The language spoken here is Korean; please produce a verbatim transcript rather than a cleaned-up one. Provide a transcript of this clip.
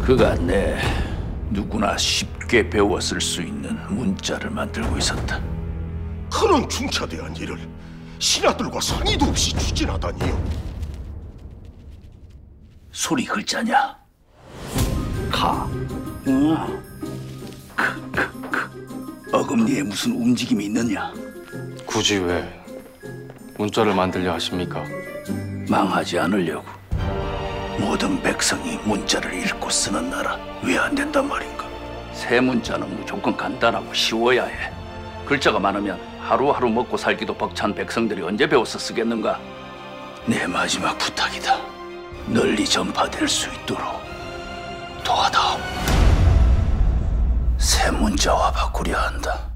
그가 내 누구나 쉽게 배워 쓸 수 있는 문자를 만들고 있었다. 그런 중차대한 일을 신하들과 상의도 없이 추진하다니요. 소리 글자냐? 가. 응. 크, 크, 크. 어금니에 무슨 움직임이 있느냐? 굳이 왜 문자를 만들려 하십니까? 망하지 않으려고. 모든 백성이 문자를 읽고 쓰는 나라 왜 안 된단 말인가? 새 문자는 무조건 간단하고 쉬워야 해. 글자가 많으면 하루하루 먹고 살기도 벅찬 백성들이 언제 배워서 쓰겠는가? 내 마지막 부탁이다. 널리 전파될 수 있도록 도와다오. 새 문자와 바꾸려 한다.